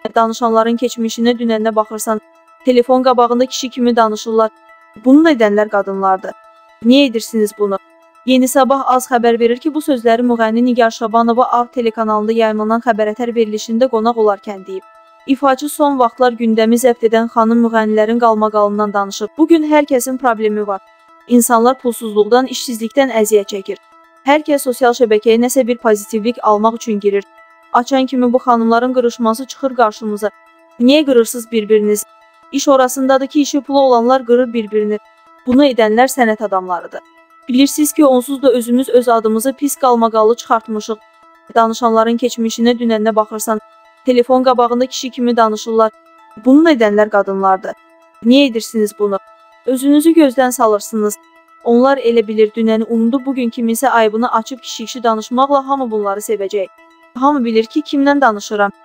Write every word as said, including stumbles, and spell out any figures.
Danışanların keçmişinə, dünəninə baxırsan, telefon qabağında kişi kimi danışırlar. Bunu da edənlər qadınlardır. Niyə edirsiniz bunu? Yeni Sabah az xəbər verir ki, bu sözləri müğənni Nigar Şabanova A R telekanalında yayımlanan xəbərətər verilişində qonaq olarkən deyib. İfaçı son vaxtlar gündəmi zəbt edən xanım müğənnilərin qalmaqalından danışıb. Bugün hər kəsin problemi var. İnsanlar pulsuzluqdan, işsizlikdən əziyyət çəkir. Hər kəs sosial şəbəkəyə nəsə bir pozitivlik almaq üçün girir. Açan kimi bu xanımların qırışması çıxır qarşımıza. Niyə qırırsınız bir-biriniz? İş orasındadır ki, işi pulu olanlar qırır bir-birini. Bunu edənlər sənət adamlarıdır. Bilirsiniz ki, onsuz da özümüz öz adımızı pis qalmaqallı çıxartmışıq. Danışanların keçmişinə, dünəninə baxırsan, telefon qabağında kişi kimi danışırlar. Bunu da edənlər qadınlardır. Niyə edirsiniz bunu? Özünüzü gözdən salırsınız. Onlar elə bilir, dünəni unudub, bugün kiminsə ayıbını açıb kişi-kişi danışmaqla hamı bunları sevəcək. Hamı bilir ki, kimdən danışıram.